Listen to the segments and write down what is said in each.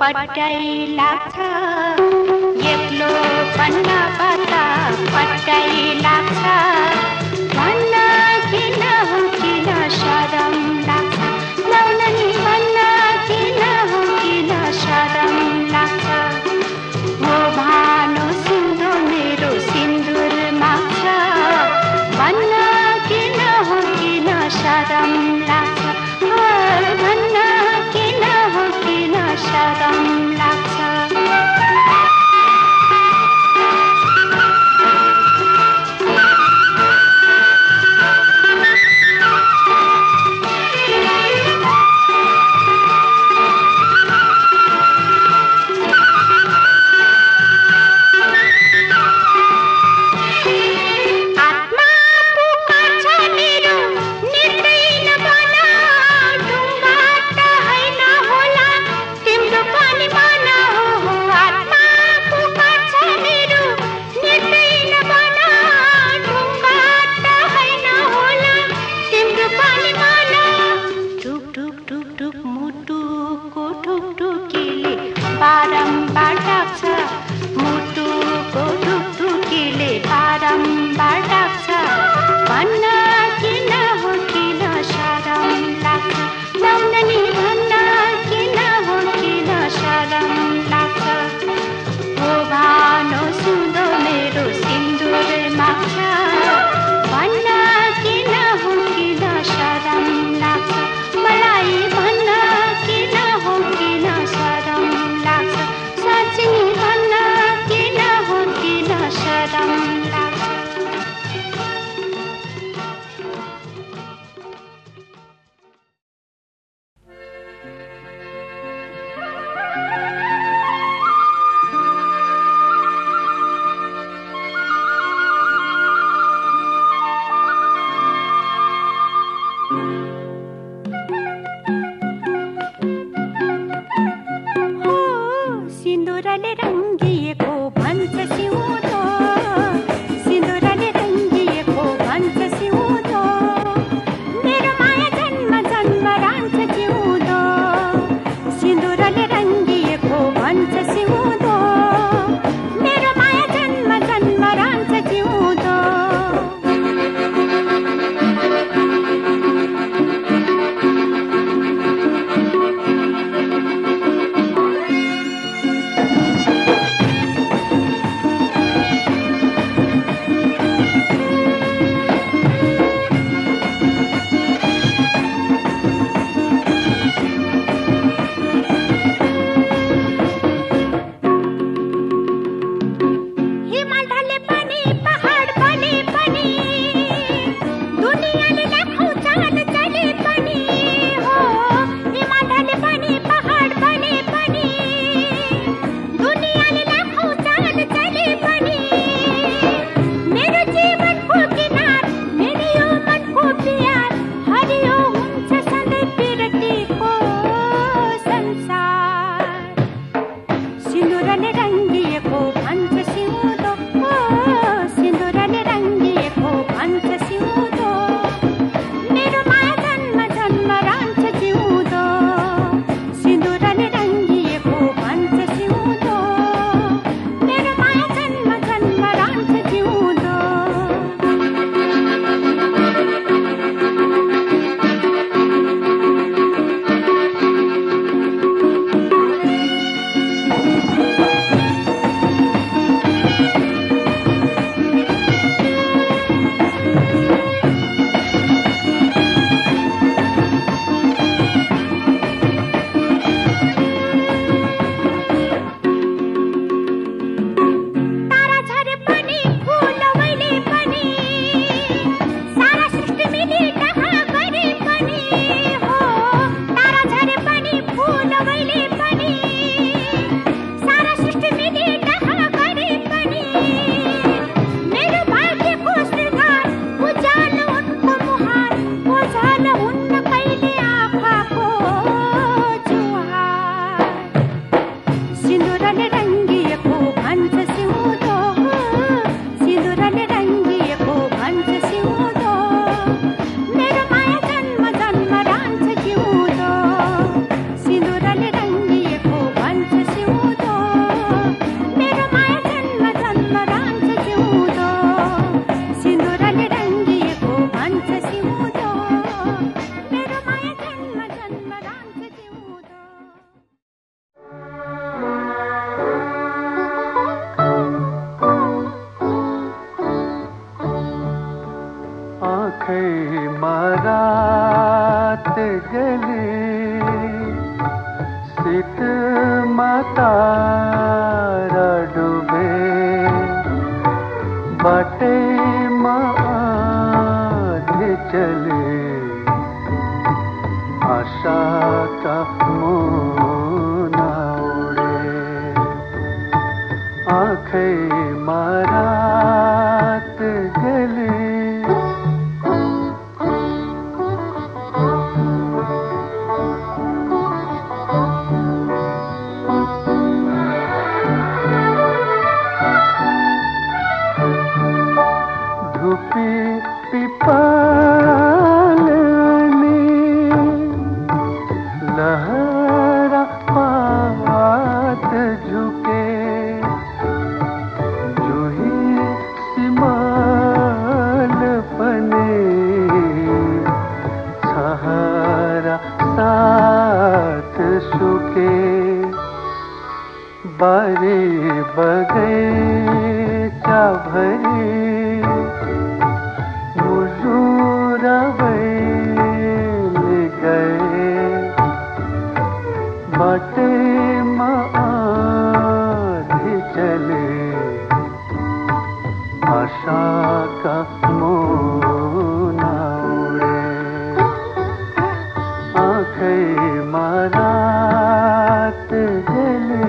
पट्टाइ लाग्छ एक्लो पन्नाबाट पट्टाइ लाग्छ भन्न किन हो किन शरम लाग्छ लाउन नि भन्न किन हो किन शरम लाग्छ हो भानु सिन्धु मेरो सिन्दुर माग्छ भन्न किन हो किन शरम लाग्छ भन्न किन हो किन शरम लाग्छ आँखैमा रात गले शीतमा तारा डुबे बाटैमा आँधी चले आशाका मुना उडे आँखैमा रात गले बारे बगैचा भरे मुजुरा बैल गए बाटेमा आँधी चले आशा का मुना उड़े आँखैमा रात जले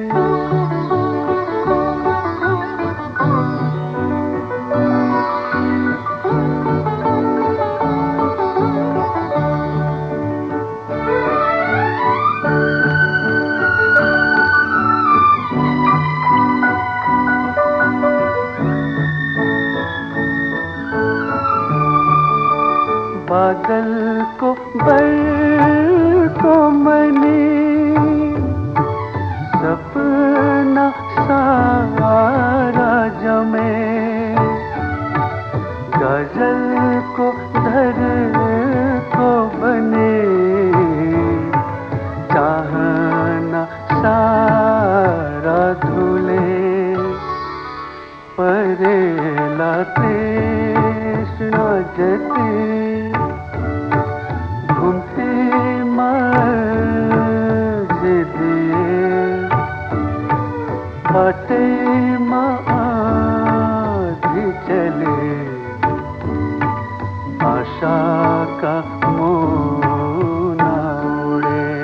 बादल को बर को मने सपना सारा जमे गजल को धर को बने चाहना सारा धुले परेला तृष्णा जते घूमते मर्ज दिए बाटेमा आँधी चले आशा का मुना उड़े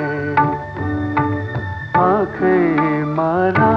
आँखैमा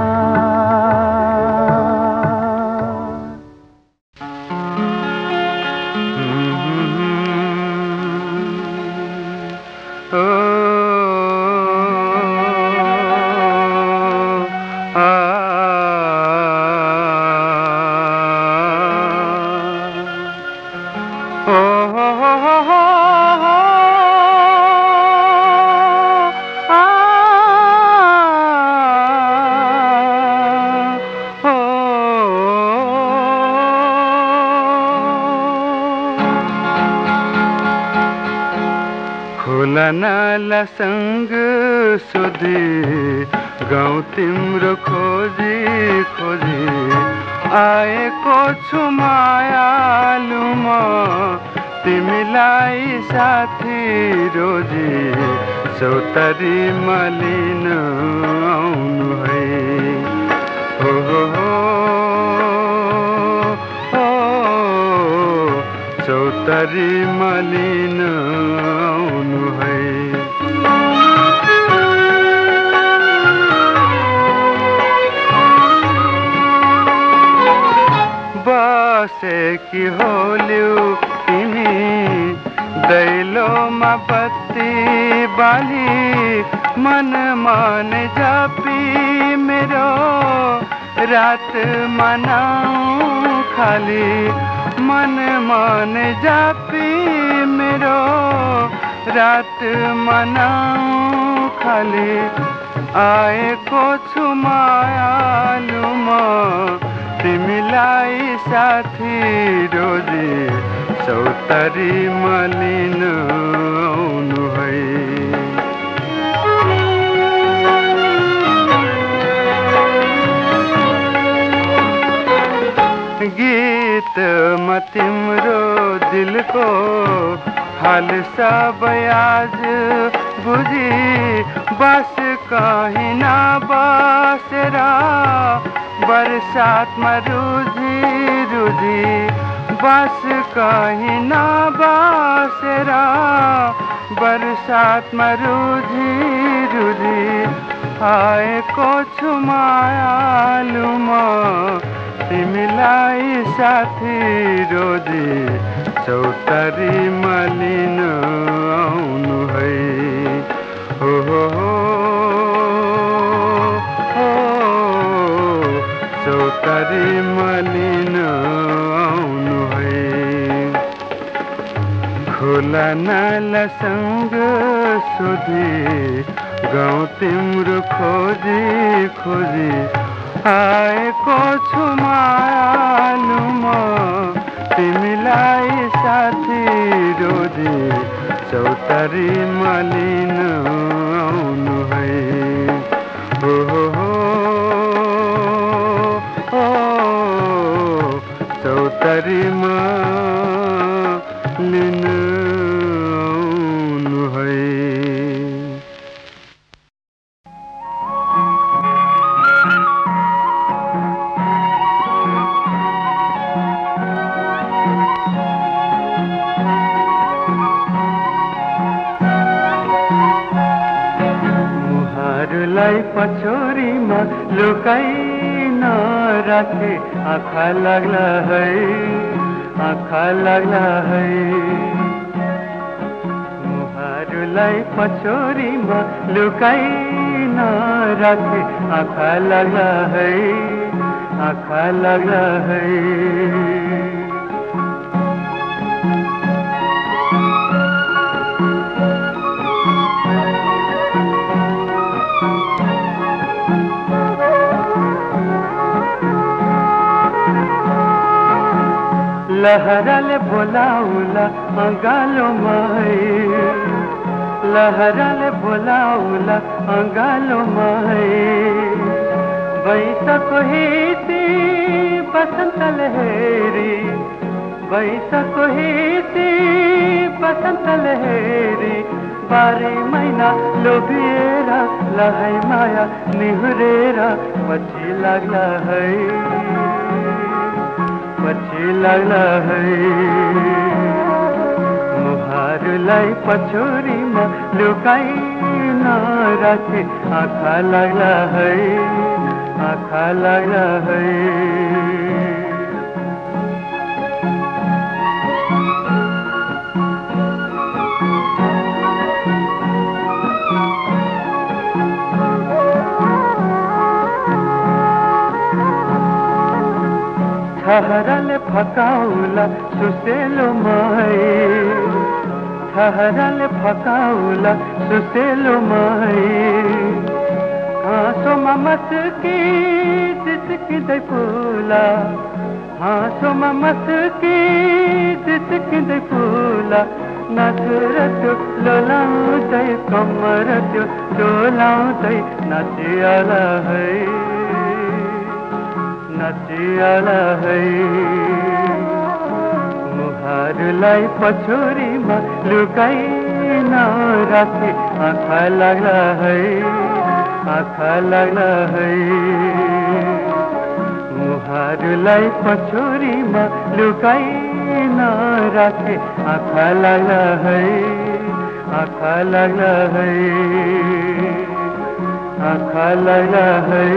खोला संग सुधी गाउँ तिम्रो खोजी खोजी आएको छु मायालु म तिमीलाई साथी रोजी चौतारी लिन आउनु है हो चौतारी लिन आउनु है बसेकी होल्यौ तिमी दैलोमा बत्ती बाली मन मन जापी मेरो रात मनाऊ खाली मन मन जापी मेरो रात मनाऊ खाली आएको छु मायालु म तिमीलाई साथी रोजी चौतारी लिन आउनु है गीत म तिम्रो दिलको हाल सब आज बुझी बस कहीं ना बसेर बरसातमा रुझी रुझी बस कहीं ना बसेर बरसातमा रुझी रुझी आएको छु मायालु म तिमीलाई साथी रोजी चौतारी लिन आउनु है हो चौतारी लिन आउनु है खोला नालासँग सोधी गाउँ तिम्रो खोजी खोजी आएको छु मायालु म तिमीलाई साथी रोजी चौतारी लिन आउनु है हो चौतारी लिन आउनु है मुहारलाई पछोरीमा लुकाई नराखे आँखा लाग्ला है आँखा लाग्ला है मुहारलाई पछोरीमा लुकाई नराखे आँखा लाग्ला है आँखा लाग्ला है लहराले बोलाउला अँगालोमा है लहराले बोलाउला अँगालोमा है बैसको हेती बसन्तल हेरी बैसको हेती बसन्तल हेरी 12 महिना लोभिएर लहै माया निहुरेर पछि लाग्ला है पछि लाग्ला है मुहारलाई पछोरीमा लुकाई नराखे आँखा लाग्ला है आँखा लाग्ला है ठहरले फकाउला सुसेलो माई ठहरले फकाउला सुसेलो माई हाँसोमा मस्की जिस्किँदै फुला हाँसोमा मस्की जिस्किँदै फुला नाचेर त्यो लोलाउँदै कम्मर त्यो डोलाउँदै नाचियाला है नाचियाला है मुहारलाई पछोरीमा लुकाई नराखे आँखा लाग्ला है आँखा लाग्ला है मुहारलाई पछोरीमा लुकाई नराखे आँखा लाग्ला है आँखा लाग्ला है आँखा लाग्ला है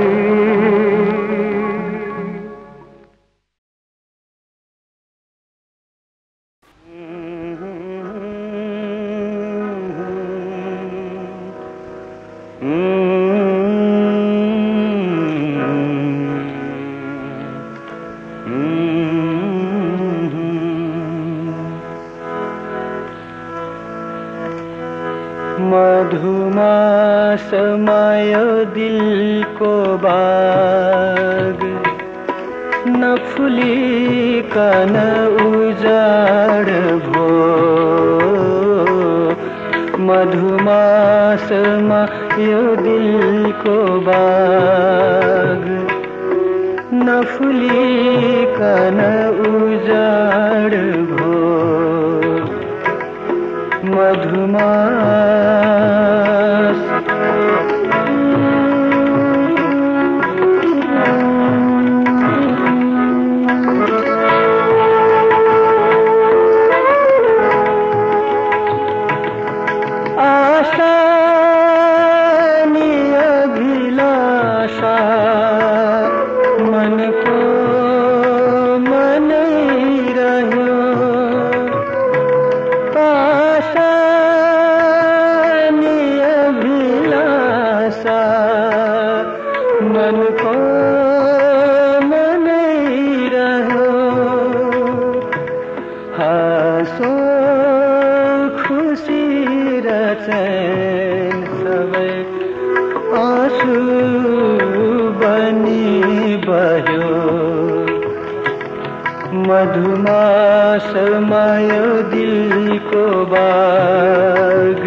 मधुमासमायो दिलको बाग नफुलिकन उजाड भो मधुमासमा यो दिलको बाग नफुलिकन उजाड भो मधुमास आशा नि अभिलाषा मनको मनै रह्यो आशा नि अभिलाषा मनको मनै रह्यो हाँसो खुसी र चैन सबै आँसु बनी बह्यो मधुमासमा यो दिलको बाग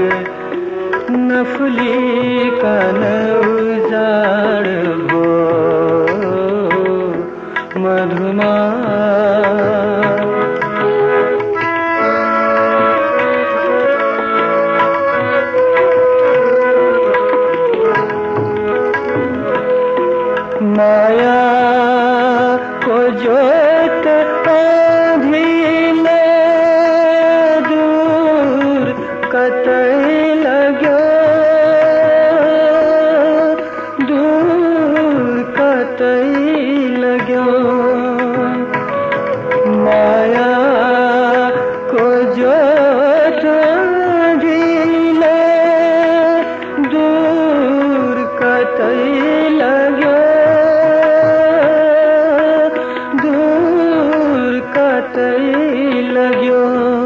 नफुलिकन उजाड भो मधुमास माया को जोत आँधीले दूर कतै लाग्यो दूर कतै लाग्यो माया को जोत आँधीले दूर कतै लाग्यो लाग्यो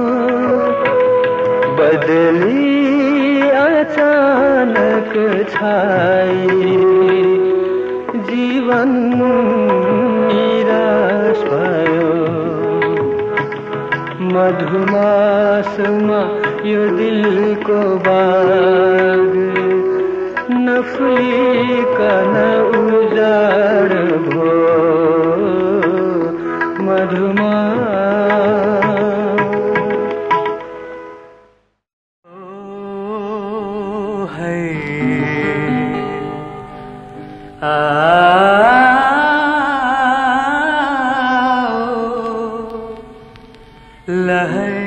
बदली अचानक छाई जीवन निराश भयो मधुमासमा यो दिलको बाग नफुलिकन उजाड भो मधुमास है लहै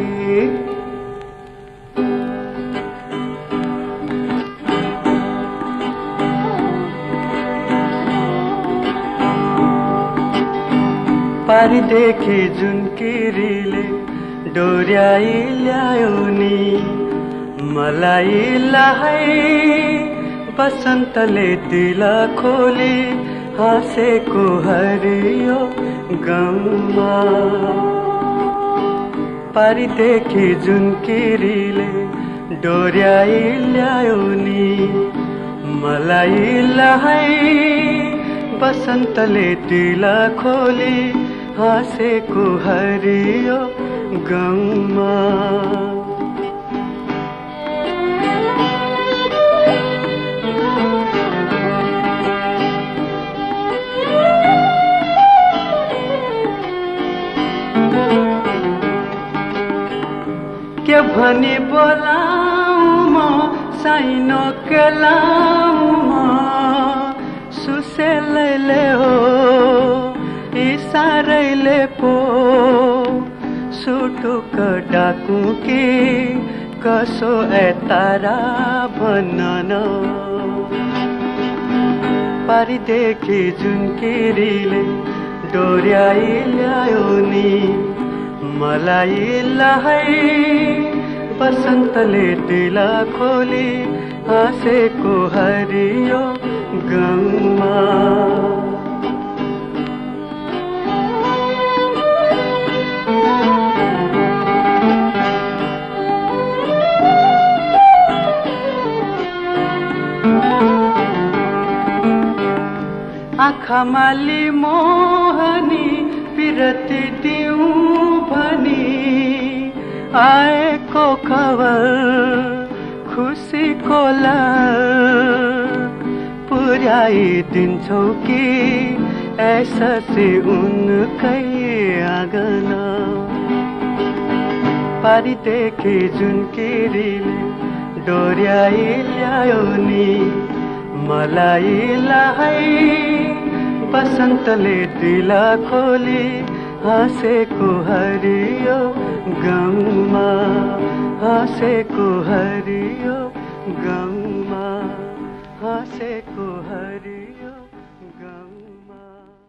पारिदेखि जुन किरीले डोर्याई ल्यायो नि मलाई लहै बसन्तले दिल खोली हाँसेको हरियो गाउँमा पारिदेखि जुन किरीले डोर्याई ल्यायो नि मलाई लहै बसन्तले दिल खोली हाँसेको हरियो गाउँमा के भनी बोलाऊ म साइनो केलाऊ म सुसेलैले हो इसारैले पो सुटुक डाकु कि कसो तारा भन्न न पारिदेखि जुन किरीले डोर्याई ल्यायो नि मलाई लहै बसन्तले दिल खोली हाँसेको हरियो गाउँमा आँखामाली मोहनी पिरती दिउँ भनी आएको खबर खुसीको लहर पुर्याइदिन्छौ कि ऐसा से उनकै आँगन पारिदेखि जुन किरीले डोर्याई ल्यायो नि मलाई बसन्तले दिला खोली हाँसेको हरियो गाउँमा हाँसेको हरियो गाउँमा हाँसेको हरियो गाउँमा।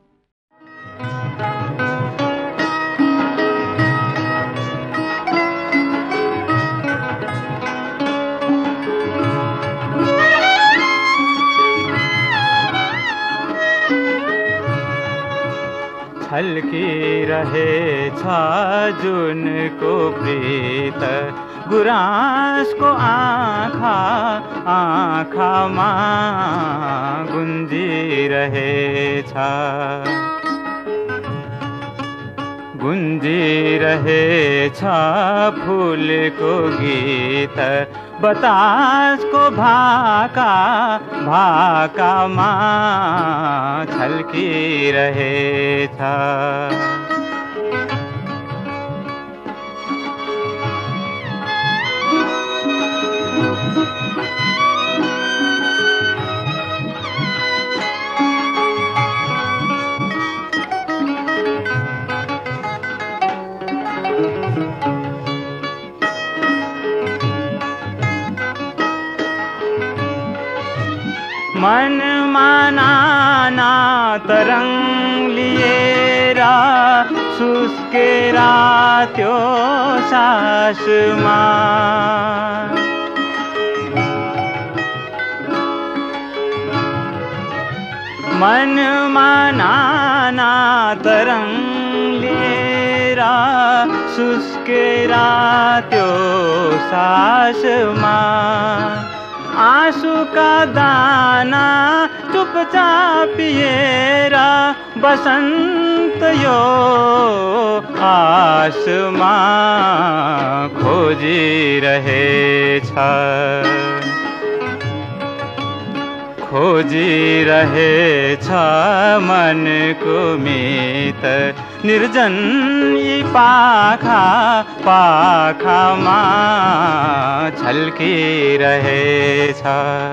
छल्किरहेछ जुनको प्रीत गुराँसको आँखा आँखामा गुन्जिरहेछ फुलको गीत बतासको भाकामा छल्किरहेछ। मनमा नाना तरंग लिएर सुस्केरा त्यो सासमा मनमा नाना तरंग लिएर सुस्केरा त्यो सासमा आँसुका दाना चुपचाप पिएर बसन्त यो आसमा खोजिरहेछ मनको मित निर्जन यी पाखामा छल्किरहेछ।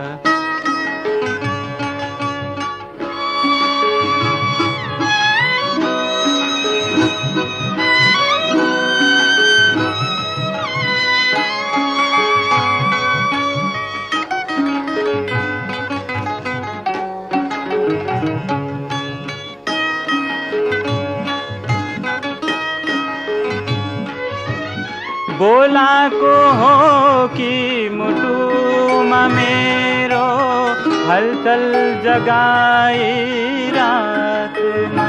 बोलाको हो कि मुटुमा मेरो हलचल जगाई रातमा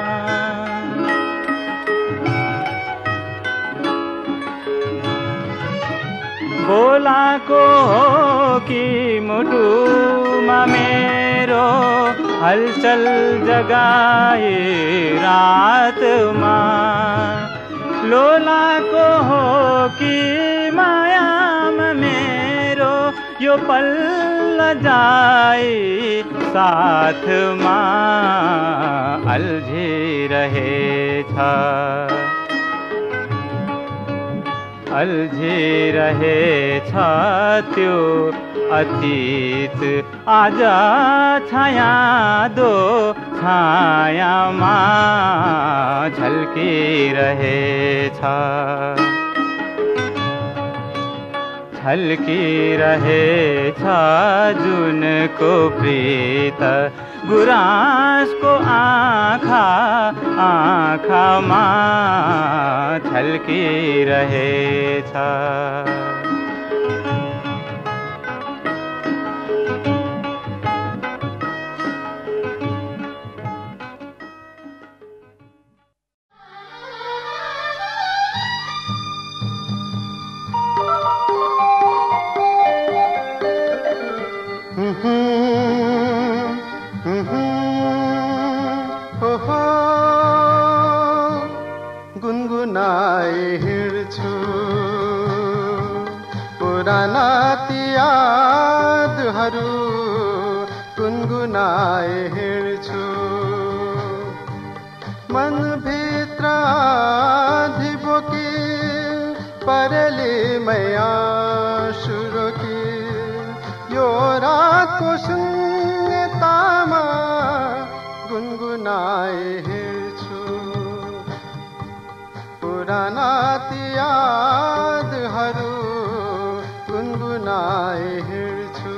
बोलाको हो कि मुटुमा मेरो हलचल जगाई रातमा लोलाको हो कि मायामा मेरो यो पल जाई साथमा अल्झिरहेछ त्यो अतीत आज छायामा झल्किरहेछ जुनको प्रीत गुराँसको आँखामा झल्किरहेछ। गुनगुनाए हिँड्छु पुराना ती यादहरू गुनगुनाए हिँड्छु मन भित्र धिबोकी परली मैया सुरोकी यो रातको शून्यतामा गुनगुनाए हिँड्छु पुराना ती यादहरू गुनगुनाए हिँड्छु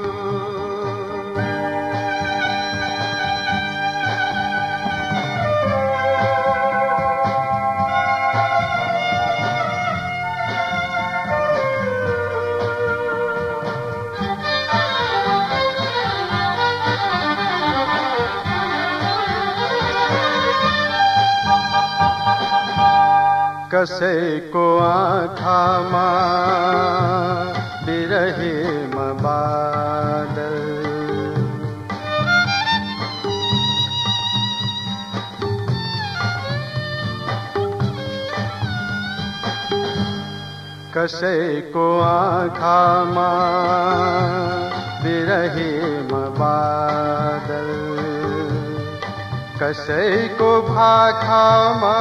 कसैको आँखामा बिरहीमा बादल कसैको आँखामा बिरहीमा बादल कसैको भाखामा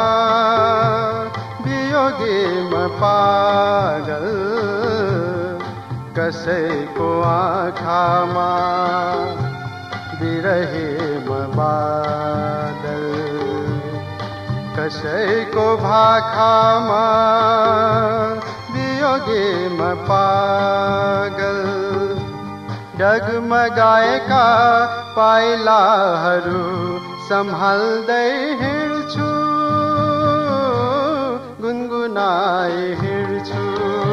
वियोगीमा पागल कसैको आँखामा बिरहीमा बादल कसैको भाखामा वियोगीमा पागल डगमगाएका पाइलाहरू सम्हाल्दै हिँड्छु गुनगुनाए हिँड्छु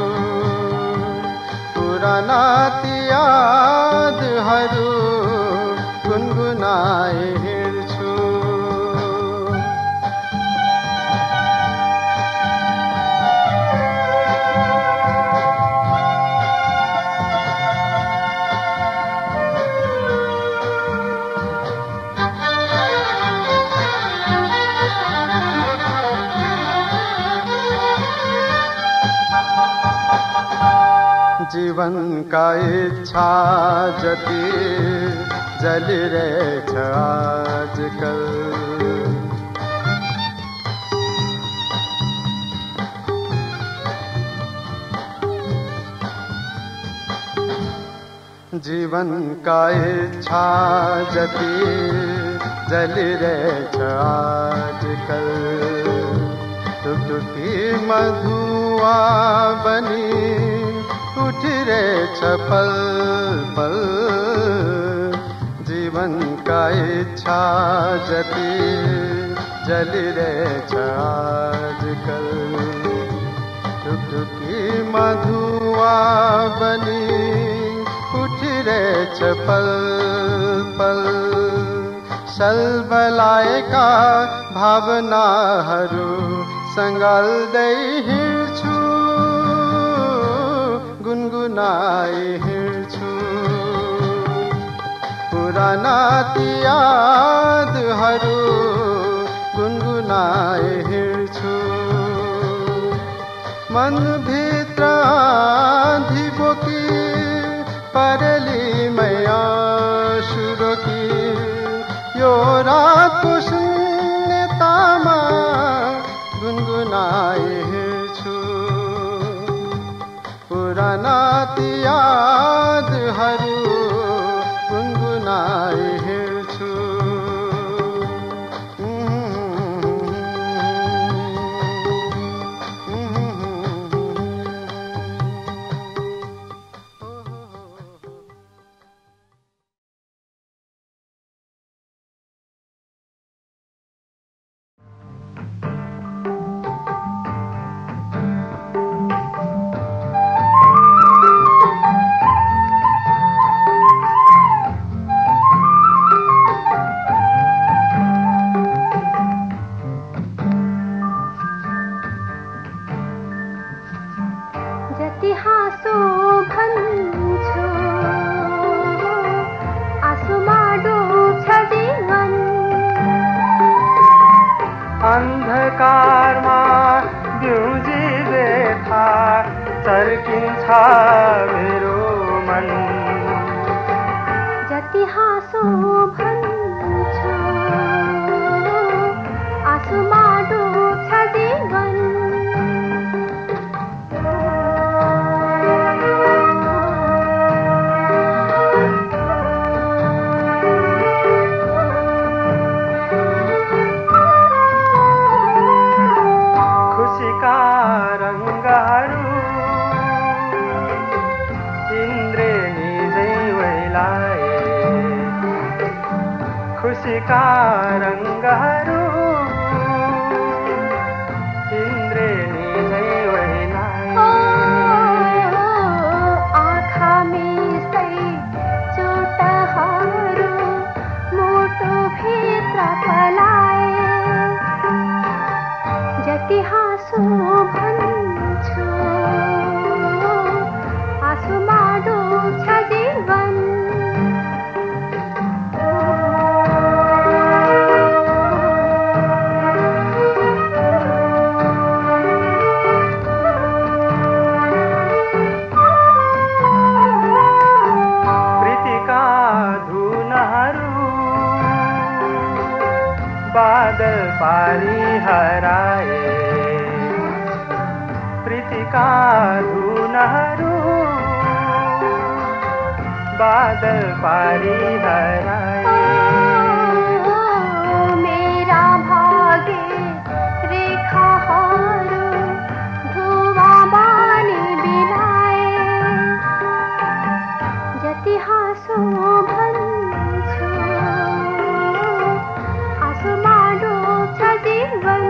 पुराना ती यादहरू गुनगुनाए हिँड्छु जीवनका इच्छा जति जलिरहेछ आजकल जीवनका इच्छा जति जलिरहेछ आजकल टुकटुकी मधुआ बनी उठिरहेछ पल पल जीवनका इच्छा जति जलिरहेछ आजकल टुकटुकी मधुआ बनी उठिरहेछ पल पल सलबलाएका भावनाहरू सँगाल्दै हिँड्छु गुनगुनाए हिँड्छु पुराना ती यादहरू गुनगुनाए हिँड्छु मनभित्र धिबोकी परली मैया सुरोकी यो रातको शून्यतामा गुनगुनाए हिँड्छु पुराना ती यादहरू गुनगुनाए हिँड्छु अन्धकारमा बिउजी व्यथा चर्किन्छ मेरो मन जति हाँसो भन्छु आँसुमा प्रीतिका रङ्गहरू इन्द्रेणी झै वहिलाई आँखा मिसै चोटहरू मुटु भित्र पलाए जति हाँसो भन्छु आँसुमा डुब्छ जीवन प्रीतिका धुनहरू बादल पारी हराए प्रीतिका धुनहरू बादल पारी हराए मेरा भागे रेखाहरू धुवा बानी बिलाए जति हाँसो भन्छु आँसुमा डुब्छ जीवन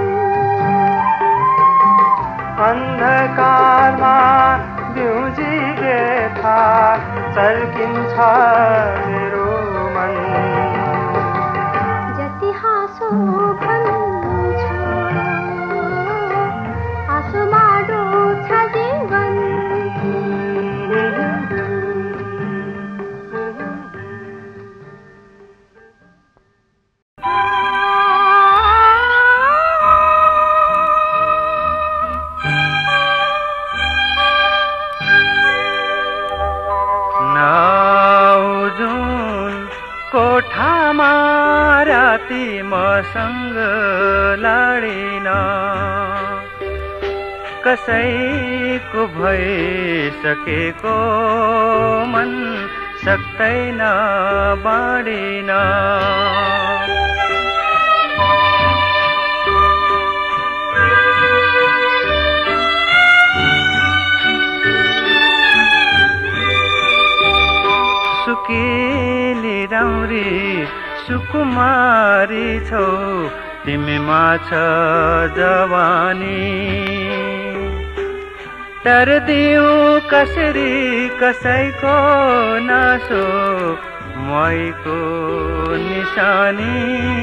अन्धकारमा बिउजी व्यथा चर्किन्छ मेरो मन जति हाँसो भन्छु आँसुमा डुब्छ जीवन कोठामा राति मसँग लडिन कसैको भइसकेको मन सक्दैन बाँडिन सुकेली राम्री सुकुमारी छौ तिमीमा छ जवानी तर्दिऊ कसरी कसैको नासो मैको निशानी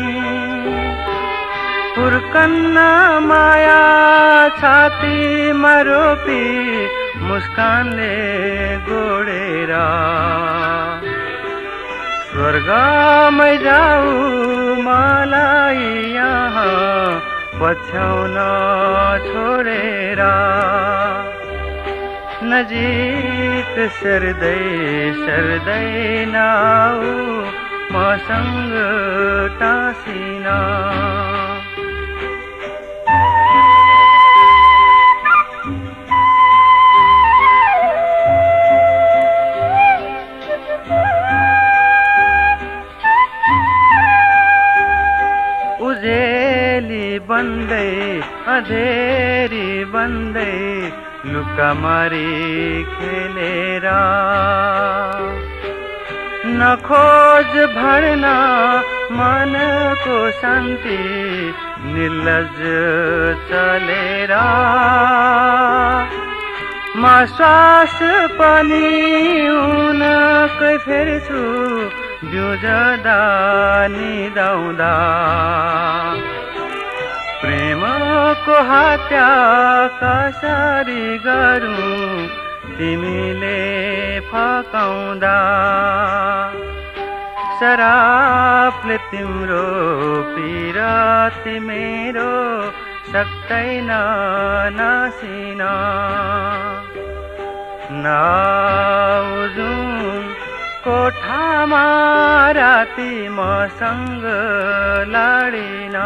हुर्कन्न माया छातीमा रोपी मुस्कानले गोडेर स्वर्गमै जाऊ मलाई यहाँ पछ्याउन छोडेर नजिक सर्दै सर्दै नाऊ मसँग टाँसिन उजेली बन्दै अँधेरी बन्दै लुकामारी खेलेर नखोज भर्न मनको शान्ति निर्लज चलेर म श्वास पनि उनकै फेर्छु बिउजदा निदाउँदा प्रेमको हत्या कसरी गरौँ तिमीले फकाउँदा शराबले तिम्रो पिरती मेरो सक्दैन नासिन नआउजौँ कोठामा राति मसँग लडिन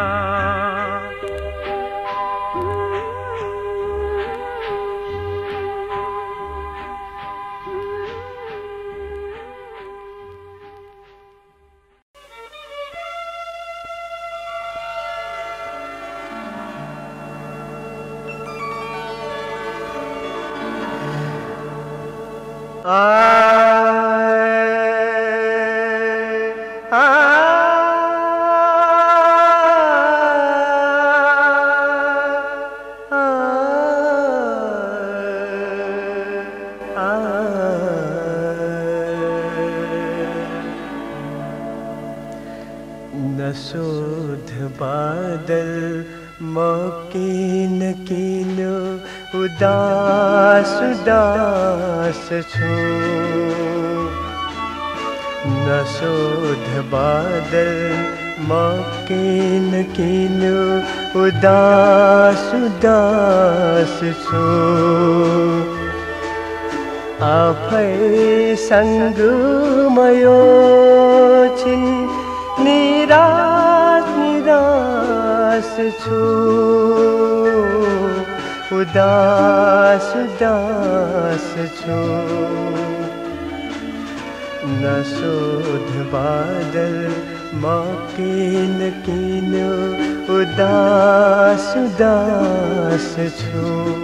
बादल मकिन किलो उदास उदास छु नशोध बादल मकिन किलो उदास उदास छु आफै सँग मयो छिन् निराश निराश छु उदास उदास छु नशोध बादल मकिन किन उदास उदास छु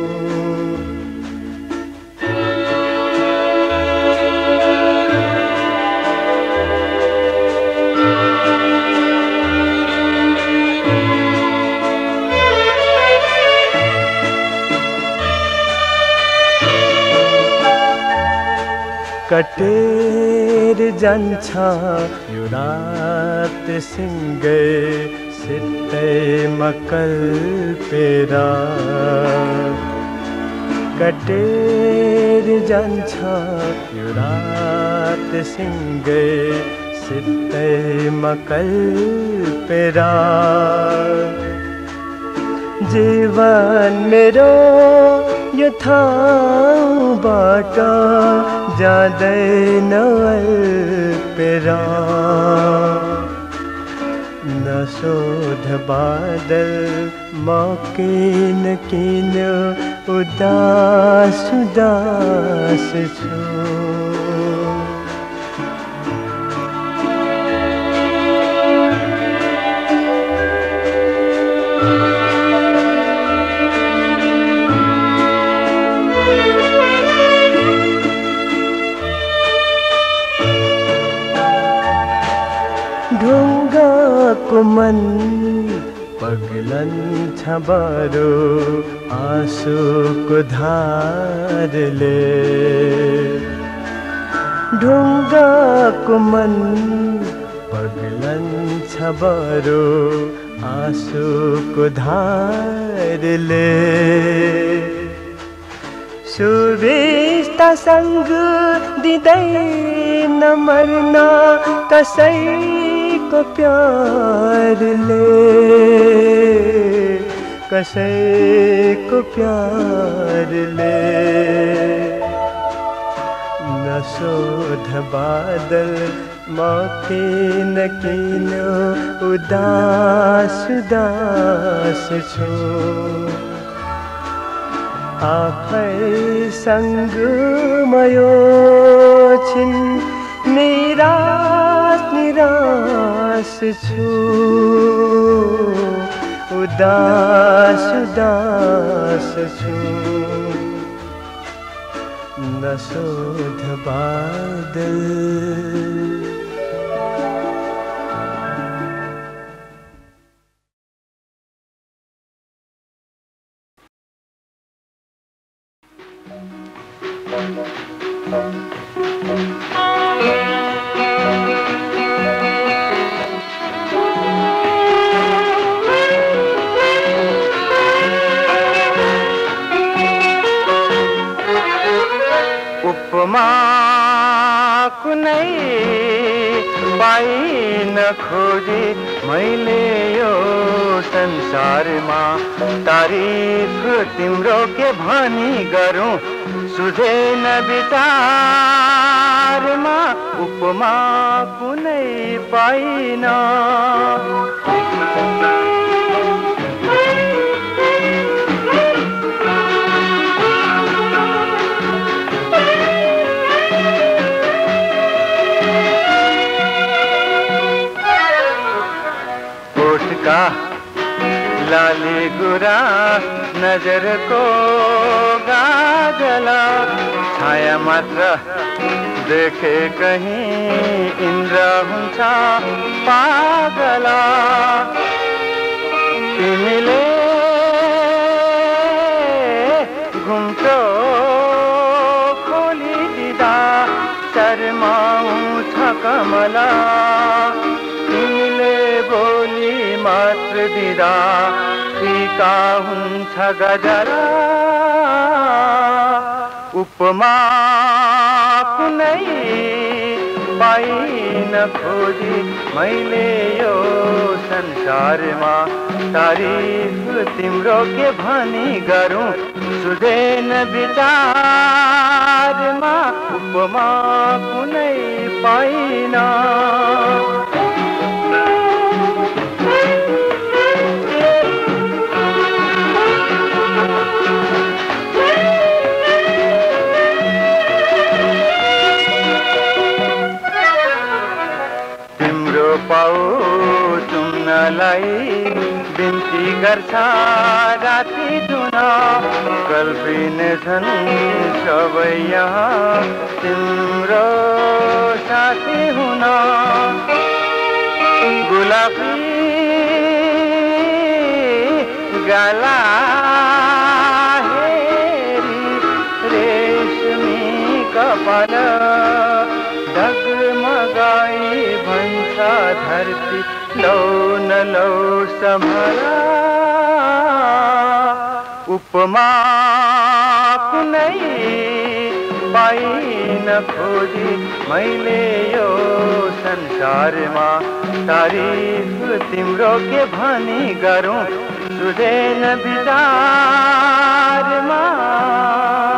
कटेर जान्छ यो रात सिँगै सित्तैमा कल्पेर कटेर जान्छ यो रात सिँगै सित्तैमा कल्पेर जीवन मेरो यो ठाउँबाट जाँदैन अल्पेर नशोध बादल मकिन किन उदास उदास छु ढुङ्गाको मन पग्लन्छ बरु आँसुको धारले ढुङ्गाको मन पग्लन्छ बरु आँसुको धारले सुविस्तासँग दिँदैन मर्न कसैको प्यारले कसैको प्यारले नशोध बादल मकिन किन उदास उदास छु आफै सँग मयो छिन् निराश निराश छु उदास उदास छु नशोध बादल उपमा कुनै पाइन खोजी मैले यो संसारमा तारिफ तिम्रो के भनी गरौँ सुझेन विचारमा उपमा कुनै पाइन लाली गुरा नजर को गाजला छाया मात्र देखे कहीं इन्द्र हुन्छ पागला तिमीले घुम्टो खोलिदिँदा शर्माउँछ कमला तिमीले बोली मात्र दिँदा फिका हुन्छ गजरा उपमा कुनै पाइन खोजी मैले यो संसारमा तारिफ तिम्रो के भनी गरौँ सुझेन विचारमा उपमा कुनै पाइन पाऊ चुम्नलाई बिन्ती गर्छ राति जुन कल्पिनेछन् सबै यहाँ तिम्रो साथी हुन गुलाबी गाला हेरी रेशमी कपाल डगमगाई भन्छ धरती लौ न लौ सम्हाला उपमा कुनै पाइन खोजी मैले यो संसारमा तारिफ तिम्रो के भनी गरौँ सुझेन विचारमा